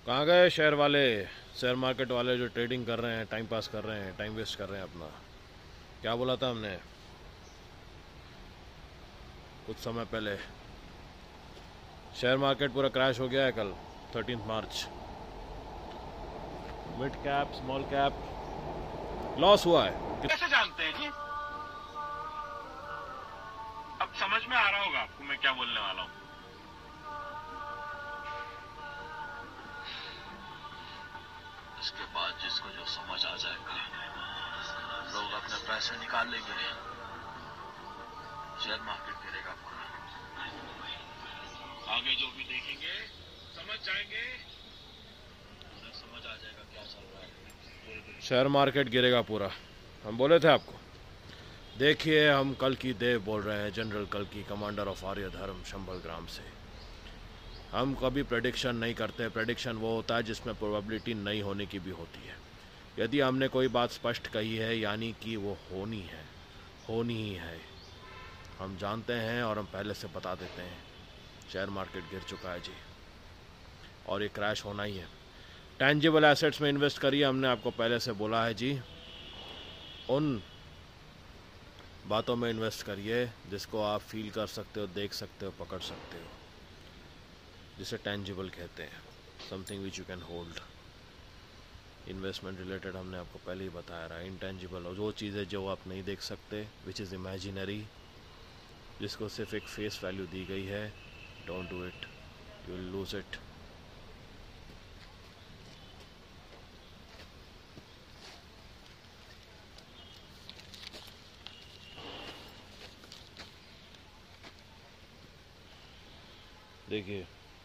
कहाँ गए शेयर वाले, शेयर मार्केट वाले जो ट्रेडिंग कर रहे हैं, टाइम पास कर रहे हैं, टाइम वेस्ट कर रहे हैं अपना। क्या बोला था हमने कुछ समय पहले? शेयर मार्केट पूरा क्रैश हो गया है कल 13 March. Mid cap small cap loss हुआ है। कैसे जानते हैं जी? अब समझ में आ रहा होगा आपको मैं क्या बोलने वाला हूं। इसके बाद जिसको जो समझ आ जाएगा लोग अपने पैसे निकाल लेंगे, शेयर मार्केट गिरेगा पूरा। आगे जो भी देखेंगे समझ जाएंगे, उन्हें समझ आ जाएगा क्या चल रहा है। शेयर मार्केट गिरेगा पूरा, हम बोले थे आपको। देखिए, हम कल की देव बोल रहे हैं, जनरल कल की, कमांडर ऑफ आर्य धर्म शंभल ग्राम से। हम कभी प्रेडिक्शन नहीं करते। प्रेडिक्शन वो होता है जिसमें प्रोबेबिलिटी नहीं होने की भी होती है। यदि हमने कोई बात स्पष्ट कही है यानी कि वो होनी है, होनी ही है। हम जानते हैं और हम पहले से बता देते हैं, शेयर मार्केट गिर चुका है जी और ये क्रैश होना ही है। टेंजिबल एसेट्स में इन्वेस्ट करिए, हमने आपको पहले से बोला है जी। उन बातों में इन्वेस्ट करिए जिसको आप फील कर सकते हो, देख सकते हो, पकड़ सकते हो, जिसे टेंजिबल कहते हैं, something which you can hold. Investment related हमने आपको पहले ही बताया रहा है। इंटेंजिबल और वो चीज़ें जो आप नहीं देख सकते, विच इज़ इमेजिनरी, जिसको सिर्फ एक फेस वैल्यू दी गई है, don't do it, you will lose it. देखिए,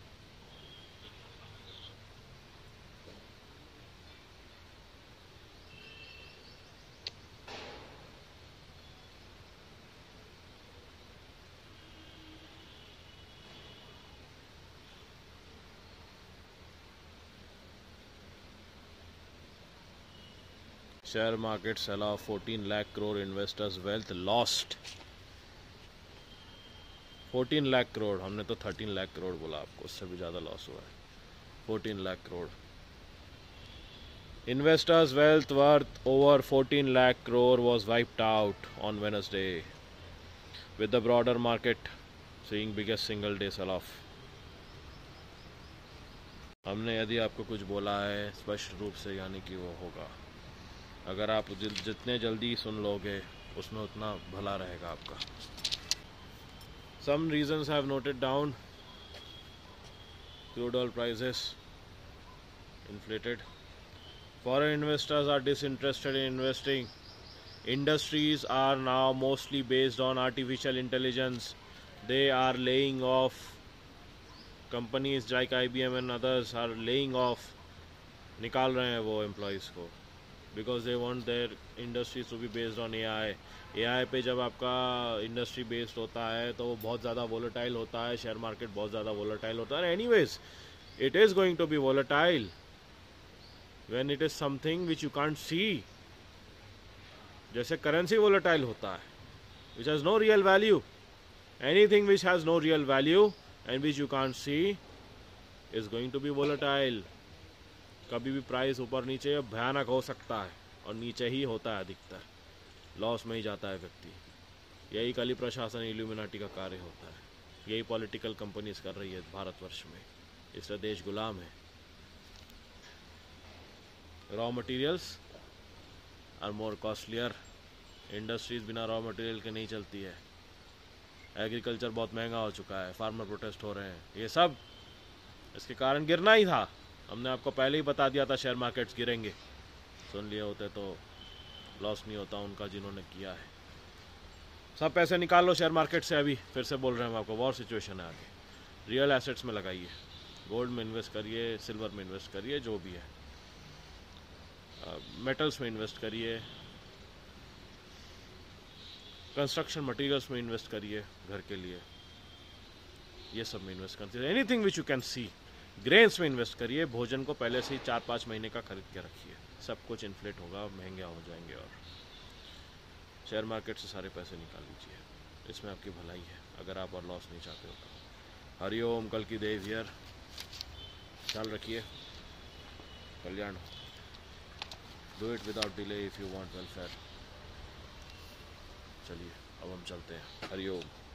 share market sell off, 14 lakh crore investors wealth lost. 14 lakh crore, हमने तो 13 लाख करोड़ बोला आपको, उससे भी ज़्यादा लॉस हुआ है। 14 lakh crore investors wealth worth over 14 lakh crore was wiped out on Wednesday, with the broader market seeing biggest single day sell off. हमने यदि आपको कुछ बोला है स्पष्ट रूप से, यानी कि वो होगा। अगर आप जितने जल्दी सुन लोगे उसमें उतना भला रहेगा आपका। Some reasons I have noted down: crude oil prices inflated, foreign investors are disinterested in investing, industries are now mostly based on artificial intelligence, they are laying off, companies like IBM and others are laying off, निकाल रहे हैं वो employees को, because they want their industries to be based on AI. AI पे जब आपका industry based होता है तो वो बहुत ज़्यादा वोलेटाइल होता है, शेयर मार्केट बहुत ज़्यादा वोलेटाइल होता है। Anyways, it is going to be volatile when it is something which you can't see. जैसे करेंसी वोलेटाइल होता है, which has no real value. Anything which has no real value and which you can't see is going to be volatile. कभी भी price ऊपर नीचे भयानक हो सकता है और नीचे ही होता है अधिकतर, लॉस में ही जाता है व्यक्ति। यही काली प्रशासन इल्यूमिनाटी का कार्य होता है, यही पॉलिटिकल कंपनीज कर रही है भारतवर्ष में, इसलिए देश गुलाम है। Raw materials are more costlier, industries बिना रॉ मटेरियल के नहीं चलती है। एग्रीकल्चर बहुत महंगा हो चुका है, फार्मर प्रोटेस्ट हो रहे हैं, ये सब इसके कारण गिरना ही था। हमने आपको पहले ही बता दिया था शेयर मार्केट्स गिरेंगे, सुन लिए होते तो लॉस नहीं होता उनका जिन्होंने किया है। सब पैसे निकाल लो शेयर मार्केट से, अभी फिर से बोल रहे हैं हम आपको, वॉर सिचुएशन है आगे। रियल एसेट्स में लगाइए, गोल्ड में इन्वेस्ट करिए, सिल्वर में इन्वेस्ट करिए, जो भी है, मेटल्स में इन्वेस्ट करिए, कंस्ट्रक्शन मटेरियल्स में इन्वेस्ट करिए घर के लिए, ये सब में इन्वेस्ट करिए। Anything which you can see. Grains में इन्वेस्ट करिए, भोजन को पहले से ही 4-5 महीने का खरीद के रखिए, सब कुछ इन्फ्लेट होगा, महंगे हो जाएंगे। और शेयर मार्केट से सारे पैसे निकाल लीजिए, इसमें आपकी भलाई है अगर आप और लॉस नहीं चाहते हो तो। हरिओम, कल की देव हियर, ख्याल रखिए। कल्याण do it without delay if you want welfare. चलिए अब हम चलते हैं। हरिओम।